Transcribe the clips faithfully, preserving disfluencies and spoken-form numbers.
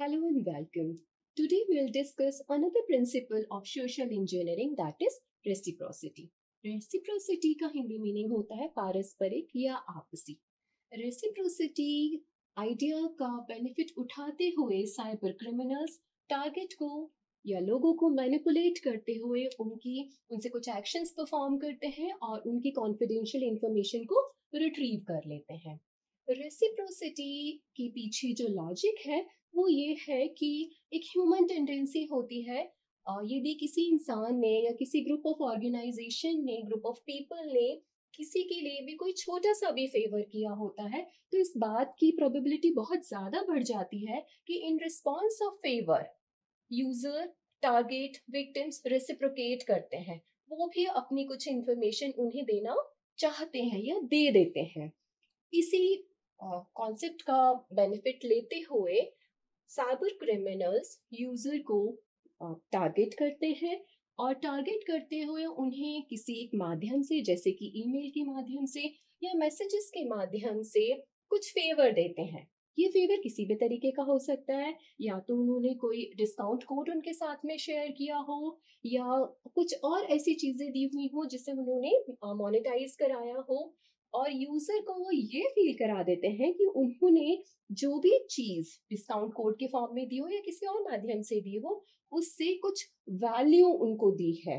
Hello and welcome. Today we'll discuss another principle of social engineering, that is reciprocity. Reciprocity का Hindi meaning होता है पारस्परिक या आपसी. रेसिप्रोसिटी आइडिया का बेनिफिट उठाते हुए साइबर क्रिमिनल्स टारगेट को या लोगों को मैनिपुलेट करते हुए उनकी उनसे कुछ एक्शंस परफॉर्म करते हैं और उनकी कॉन्फिडेंशियल इंफॉर्मेशन को रिट्रीव कर लेते हैं. रेसिप्रोसिटी के पीछे जो लॉजिक है वो ये है कि एक ह्यूमन टेंडेंसी होती है. यदि किसी इंसान ने या किसी ग्रुप ऑफ ऑर्गेनाइजेशन ने, ग्रुप ऑफ पीपल ने किसी के लिए भी कोई छोटा सा भी फेवर किया होता है तो इस बात की प्रोबेबिलिटी बहुत ज्यादा बढ़ जाती है कि in response of favour user, target, victims reciprocate करते हैं. वो भी अपनी कुछ इंफॉर्मेशन उन्हें देना चाहते हैं या दे देते हैं. इसी कॉन्सेप्ट uh, का बेनिफिट लेते हुए साइबर क्रिमिनल्स यूजर को टारगेट uh, करते हैं और टारगेट करते हुए उन्हें किसी एक माध्यम से, जैसे कि ईमेल के माध्यम से या मैसेजेस के माध्यम से कुछ फेवर देते हैं. ये फेवर किसी भी तरीके का हो सकता है, या तो उन्होंने कोई डिस्काउंट कोड उनके साथ में शेयर किया हो या कुछ और ऐसी चीजें दी हुई हो जिससे उन्होंने मोनेटाइज कराया हो, और यूजर को वो ये फील करा देते हैं कि उन्होंने जो भी चीज डिस्काउंट कोड के फॉर्म में दी हो या किसी और माध्यम से दी हो उससे कुछ वैल्यू उनको दी है.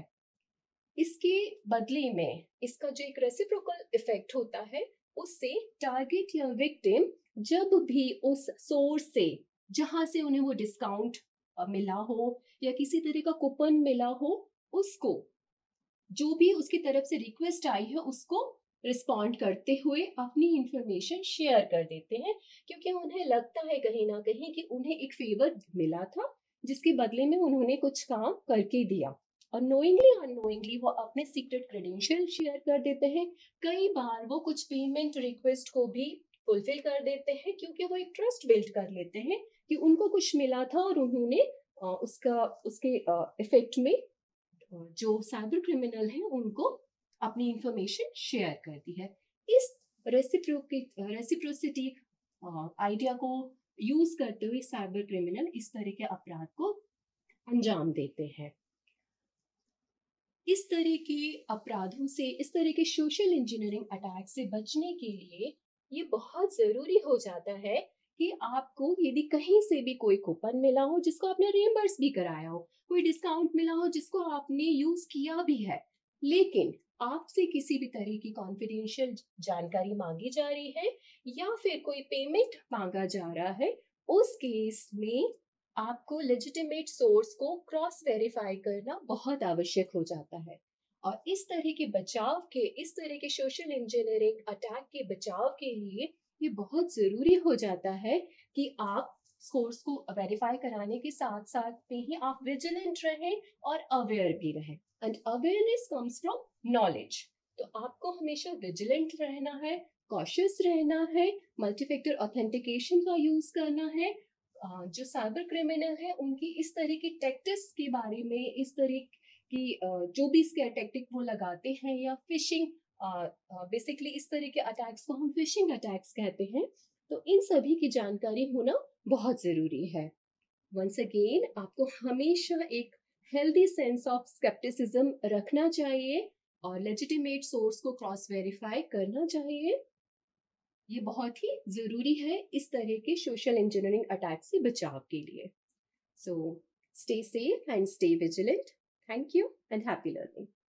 इसके बदले में इसका जो एक रेसिप्रोकल इफेक्ट होता है उससे टारगेट या विक्टिम जब भी उस सोर्स से जहां से उन्हें वो डिस्काउंट मिला हो या किसी तरह का कूपन मिला हो, उसको जो भी उसकी तरफ से रिक्वेस्ट आई है उसको रिस्पॉन्ड करते हुए अपनी इंफॉर्मेशन शेयर कर देते हैं, क्योंकि उन्हें लगता है कहीं ना कहीं कि उन्हें एक फेवर मिला था जिसके बदले में उन्होंने कुछ काम करके दिया. और नोइंगली अननोइंगली वो अपने सीक्रेट क्रेडेंशियल शेयर कर देते हैं. कई बार वो कुछ पेमेंट रिक्वेस्ट को भी फुलफिल कर देते हैं क्योंकि वो एक ट्रस्ट बिल्ड कर लेते हैं कि उनको कुछ मिला था और उन्होंने उसका उसके इफेक्ट में जो साइबर क्रिमिनल है उनको अपनी इंफॉर्मेशन शेयर करती है. इस रेसिप्रोसिटी आइडिया को यूज करते हुए साइबर क्रिमिनल इस तरह के अपराध को अंजाम देते हैं. इस तरह के अपराधों से, इस तरह के सोशल इंजीनियरिंग अटैक से बचने के लिए ये बहुत जरूरी हो जाता है कि आपको यदि कहीं से भी कोई कूपन मिला हो जिसको आपने रिएम्बर्स भी कराया हो, कोई डिस्काउंट मिला हो जिसको आपने यूज किया भी है, लेकिन आपसे किसी भी तरह की कॉन्फिडेंशियल जानकारी मांगी जा रही है या फिर कोई पेमेंट मांगा जा रहा है, उस केस में आपको लेजिटिमेट सोर्स को क्रॉस वेरीफाई करना बहुत आवश्यक हो जाता है. और इस तरह के बचाव के, इस तरह के सोशल इंजीनियरिंग अटैक के बचाव के लिए ये बहुत जरूरी हो जाता है कि आप सोर्स को वेरीफाई कराने के साथ साथ में ही आप विजिलेंट रहें और अवेयर भी रहें. And awareness comes from knowledge. तो आपको हमेशा विजिलेंट रहना है, कॉशियस रहना है, मल्टी फैक्टर ऑथेंटिकेशन का यूज करना है. जो साइबर क्रिमिनल है उनकी इस तरह की टैक्टिक्स के बारे में, इस तरह की जो भी स्केयर टैक्टिक वो लगाते हैं या फिशिंग, बेसिकली इस तरह के अटैक्स को हम फिशिंग अटैक्स कहते हैं, तो इन सभी की जानकारी होना बहुत जरूरी है. वंस अगेन आपको हमेशा एक हेल्दी सेंस ऑफ स्केप्टिसिज्म रखना चाहिए और लेजिटिमेट सोर्स को क्रॉस वेरीफाई करना चाहिए. ये बहुत ही जरूरी है इस तरह के सोशल इंजीनियरिंग अटैक से बचाव के लिए. So stay safe and stay vigilant. Thank you and happy learning.